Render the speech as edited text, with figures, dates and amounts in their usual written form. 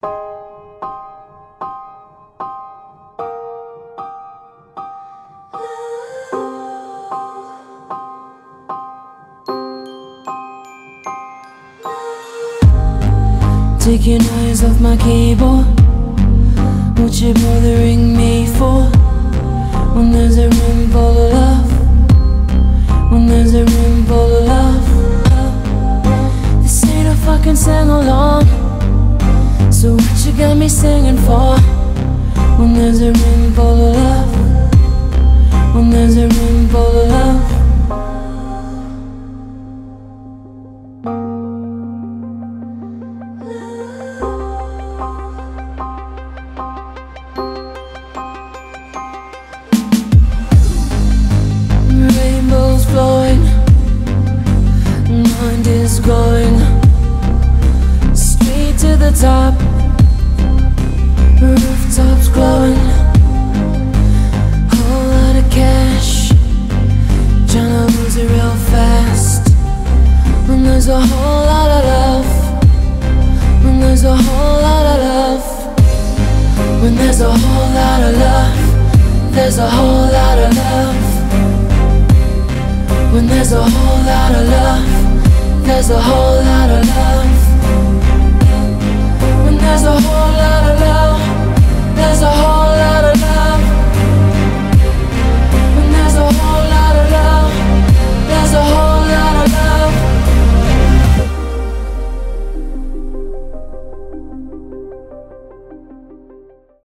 Take your eyes off my keyboard. What you bothering me for? When there's a room full of love, when there's a room full of love. This ain't a fucking sing-along, so what you got me singing for? When there's a room full of love, when there's a room full of love. Rainbows flowing, mind is going straight to the top. Rooftops glowing, whole lot of cash, tryna lose it real fast. When there's a whole lot of love, when there's a whole lot of love, when there's a whole lot of love, there's a whole lot of love. When there's a whole lot of love, there's a whole lot of love. When there's a whole lot of love, there's a whole